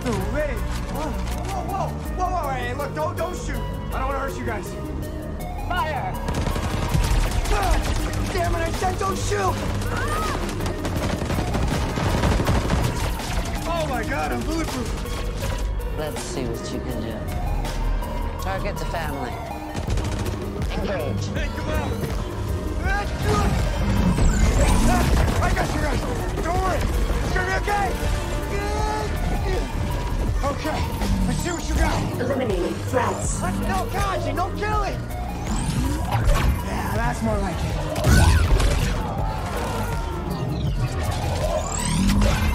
No way! Whoa! Hey, look, don't shoot! I don't want to hurt you guys. Fire! Damn it, I said don't shoot! Oh my god, I'm bulletproof! Let's see what you can do. Target the family. Engage. Hey, come on! I got you guys! Don't worry! It's gonna be okay! Okay, let's see what you got! Eliminating threats. Let's no dodging, no killing! Yeah, that's more like it.